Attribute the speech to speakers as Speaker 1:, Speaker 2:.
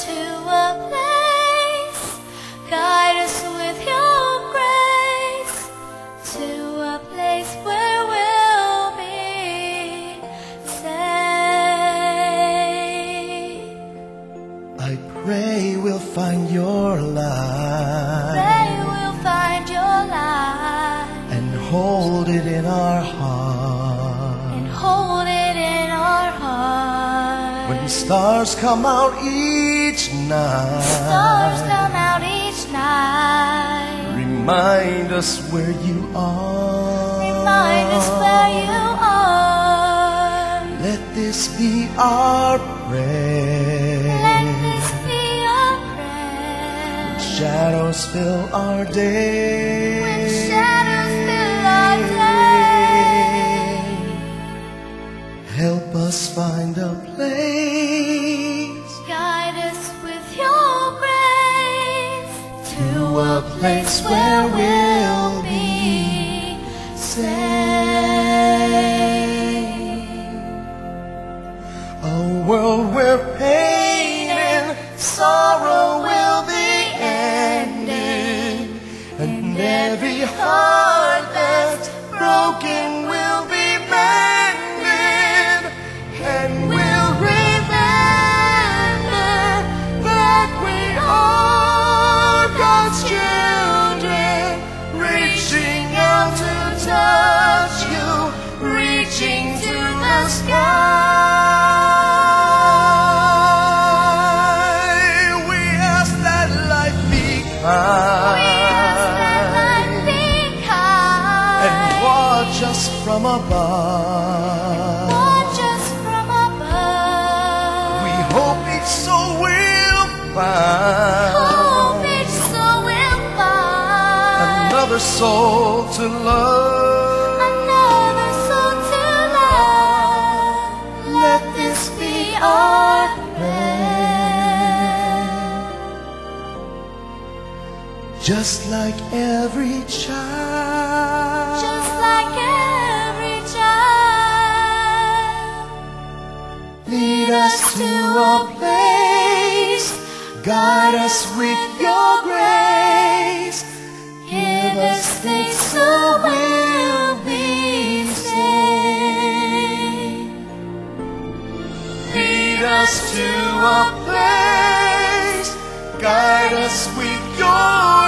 Speaker 1: to a place. Guide us with your grace to a place where we'll be safe.
Speaker 2: I pray we'll find your light.
Speaker 1: Pray we'll find your light
Speaker 2: And hold it in our heart.
Speaker 1: and hold it in our heart.
Speaker 2: When stars come out each night,
Speaker 1: Stars come out each night.
Speaker 2: remind us where you are.
Speaker 1: Remind us where you are.
Speaker 2: Let this be our prayer.
Speaker 1: Let this be our prayer.
Speaker 2: Shadows fill our day.
Speaker 1: When shadows fill our day.
Speaker 2: Help us find a place.
Speaker 1: Guide us with your grace
Speaker 2: To a place where we'll be
Speaker 1: safe.
Speaker 2: A world where pain and sorrow will be ending, and every heart that's broken will be mended, and we'll remember that we are God's children, reaching out to touch you, reaching to the sky. We ask that life be kind and watch us from above.
Speaker 1: Watch us from above.
Speaker 2: We hope each soul will find
Speaker 1: Hope each soul will find
Speaker 2: another soul to love.
Speaker 1: another soul to love. Let this be our prayer.
Speaker 2: Just like every child,
Speaker 1: Just like every child.
Speaker 2: lead us to a place, guide us with your grace,
Speaker 1: Give us faith so we'll be safe.
Speaker 2: lead us to a place, guide us with your